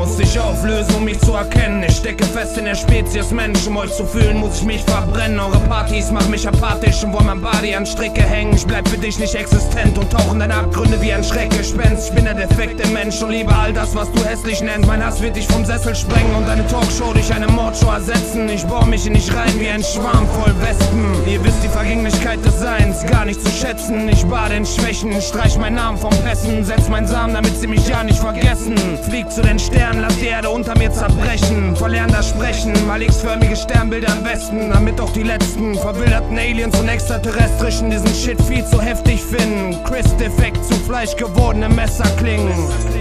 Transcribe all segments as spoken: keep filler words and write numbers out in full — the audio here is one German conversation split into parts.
muss sich auflösen, um mich zu erkennen. Ich stecke fest in der Spezies Mensch, um euch zu fühlen, muss ich mich verbrennen. Eure Partys machen mich apathisch und wollen mein Body an Stricke hängen. Ich bleib für dich nicht existent und tauche in deine Abgründe wie ein Schreckgespenst. Ich bin der defekte Mensch und liebe all das, was du hässlich nennst. Mein Hass wird dich vom Sessel sprengen und deine Talkshow durch eine Mordshow ersetzen. Ich bohr mich in dich rein wie ein Schwarm voll Wespen. Ihr wisst die Vergänglichkeit des Seins gar nicht zu schätzen. Ich bade in Schwächen, streich meinen Namen vom Pässen, setz meinen Samen, damit sie mich ja nicht vergessen. Flieg zu den Sternen, lass die Erde unter mir zerbrechen. Verlernen das Sprechen, mal x-förmige Sternbilder im Westen, damit auch die letzten verwilderten Aliens und Extraterrestrischen diesen Shit viel zu heftig finden. Chris-Defekt zu Fleisch gewordene Messerklingen.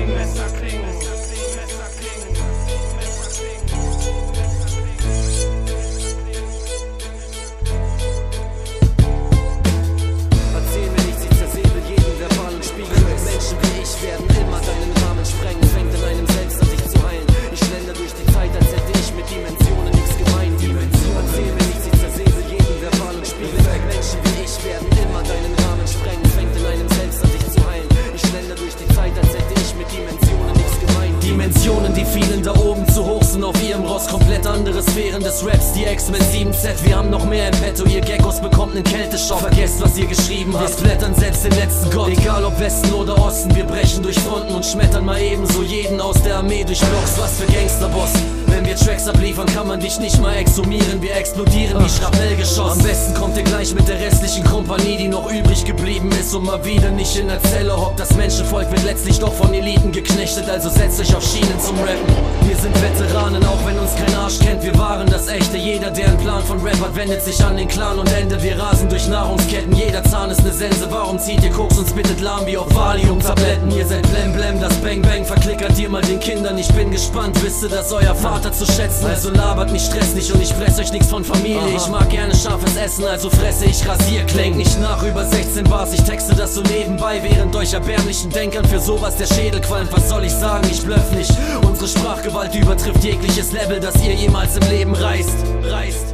Dimensionen, die vielen da oben zu hoch sind auf ihrem Ross. Komplett andere Sphären des Raps, die X-Men sieben Z. Wir haben noch mehr im Petto, ihr Geckos bekommt nen Kälteschock. Vergesst, was ihr geschrieben habt, splattern selbst den letzten Gott. Egal ob Westen oder Osten, wir brechen durch Fronten und schmettern mal ebenso jeden aus der Armee durch Blocks. Was für Gangsterboss. Wenn wir Tracks abliefern, kann man dich nicht mal exhumieren. Wir explodieren wie Schrapnellgeschoss. Am besten kommt ihr gleich mit der restlichen Kompanie, die noch übrig geblieben ist und mal wieder nicht in der Zelle hockt. Das Menschenvolk wird letztlich doch von Eliten geknechtet, also setzt euch auf Schienen zum Rappen. Wir sind Veteranen, auch wenn uns kein Arsch kennt. Wir waren das Echte, jeder der einen Plan von Rap hat, wendet sich an den Clan und Ende. Wir rasen durch Nahrungsketten, jeder Zahn ist ne Sense. Warum zieht ihr Koks und spittet lahm wie auf Valium-Tabletten? Ihr seid blem blem, das Bang Bang verklickert ihr mal den Kindern. Ich bin gespannt, wisst ihr, dass euer Vater zu schätzen. Also labert mich, stress nicht und ich fress euch nichts von Familie. Ich mag gerne scharfes Essen, also fresse ich Rasierklingen. Nicht nach über sechzehn Bars, ich texte das so nebenbei, während euch erbärmlichen Denkern für sowas der Schädel qualmt. Was soll ich sagen, ich bluff nicht. Unsere Sprachgewalt übertrifft jegliches Level, das ihr jemals im Leben reißt. reißt.